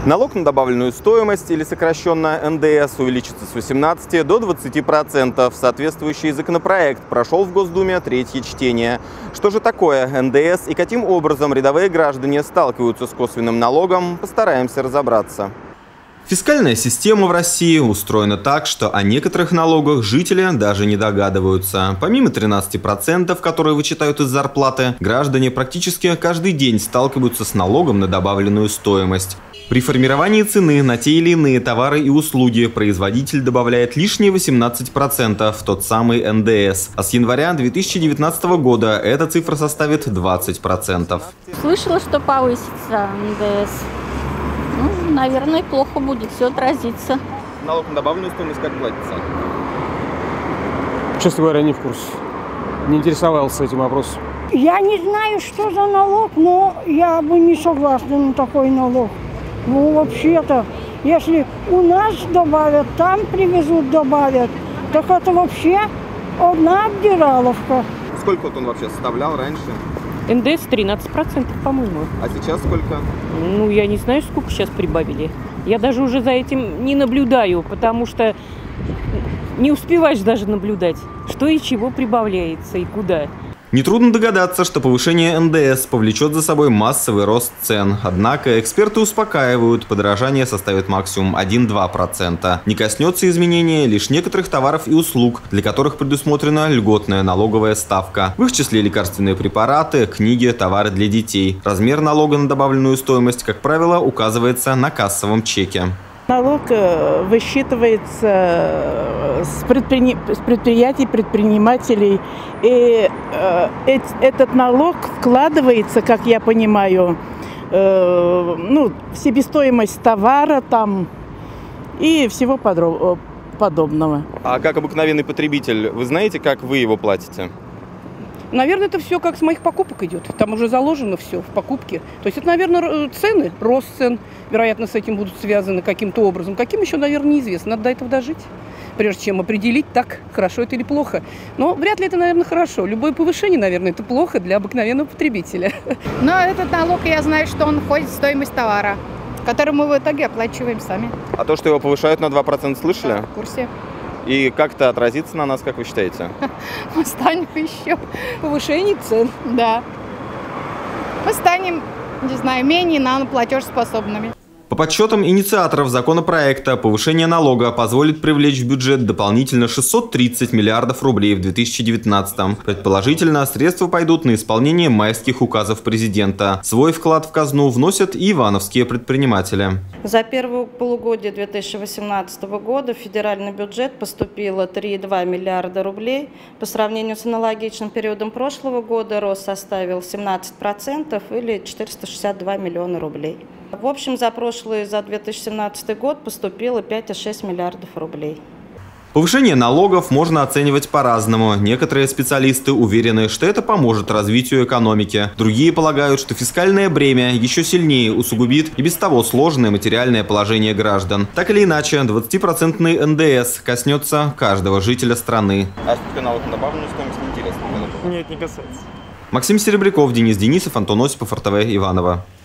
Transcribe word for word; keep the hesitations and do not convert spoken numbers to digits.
Налог на добавленную стоимость, или сокращенно эн дэ эс, увеличится с восемнадцати до двадцати процентов. Соответствующий законопроект прошел в Госдуме третье чтение. Что же такое эн дэ эс и каким образом рядовые граждане сталкиваются с косвенным налогом, постараемся разобраться. Фискальная система в России устроена так, что о некоторых налогах жители даже не догадываются. Помимо тринадцати процентов, которые вычитают из зарплаты, граждане практически каждый день сталкиваются с налогом на добавленную стоимость. При формировании цены на те или иные товары и услуги производитель добавляет лишние восемнадцать процентов, тот самый эн дэ эс. А с января две тысячи девятнадцатого года эта цифра составит двадцать процентов. Слышала, что повысится эн дэ эс. Ну, наверное, плохо будет, все отразится. Налог на добавленную стоимость как платится? Честно говоря, не в курсе. Не интересовался этим вопросом. Я не знаю, что за налог, но я бы не согласна на такой налог. Ну, вообще-то, если у нас добавят, там привезут, добавят, так это вообще одна обдираловка. Сколько вот он вообще составлял раньше? эн дэ эс тринадцать процентов, по-моему. А сейчас сколько? Ну, я не знаю, сколько сейчас прибавили. Я даже уже за этим не наблюдаю, потому что не успеваешь даже наблюдать, что и чего прибавляется и куда. Нетрудно догадаться, что повышение эн дэ эс повлечет за собой массовый рост цен. Однако эксперты успокаивают, подорожание составит максимум один-два процента. Не коснется изменения лишь некоторых товаров и услуг, для которых предусмотрена льготная налоговая ставка. В их числе лекарственные препараты, книги, товары для детей. Размер налога на добавленную стоимость, как правило, указывается на кассовом чеке. Налог высчитывается с, предпри... с предприятий, предпринимателей. И э, этот налог вкладывается, как я понимаю, э, ну, в себестоимость товара там и всего подроб... подобного. А как обыкновенный потребитель, вы знаете, как вы его платите? Наверное, это все как с моих покупок идет. Там уже заложено все в покупке. То есть это, наверное, цены, рост цен, вероятно, с этим будут связаны каким-то образом. Каким еще, наверное, неизвестно. Надо до этого дожить, прежде чем определить, так хорошо это или плохо. Но вряд ли это, наверное, хорошо. Любое повышение, наверное, это плохо для обыкновенного потребителя. Но этот налог, я знаю, что он входит в стоимость товара, который мы в итоге оплачиваем сами. А то, что его повышают на два процента, слышали? Да, в курсе. И как это отразится на нас, как вы считаете? Мы станем еще Повышение цен. Да. Мы станем, не знаю, менее налогоплатежеспособными. По подсчетам инициаторов законопроекта, повышение налога позволит привлечь в бюджет дополнительно шестьсот тридцать миллиардов рублей в две тысячи девятнадцатом. Предположительно, средства пойдут на исполнение майских указов президента. Свой вклад в казну вносят и ивановские предприниматели. За первое полугодие две тысячи восемнадцатого года в федеральный бюджет поступило три и два миллиарда рублей. По сравнению с аналогичным периодом прошлого года рост составил семнадцать процентов или четыреста шестьдесят два миллиона рублей. В общем, за прошлый, за две тысячи семнадцатый год поступило пять и шесть миллиардов рублей. Повышение налогов можно оценивать по-разному. Некоторые специалисты уверены, что это поможет развитию экономики. Другие полагают, что фискальное бремя еще сильнее усугубит и без того сложное материальное положение граждан. Так или иначе, двадцатипроцентный эн дэ эс коснется каждого жителя страны. А что налог на добавленную стоимость не интересно? Нет, не касается. Максим Серебряков, Денис Денисов, Антон Осипов, эр тэ вэ, Иваново.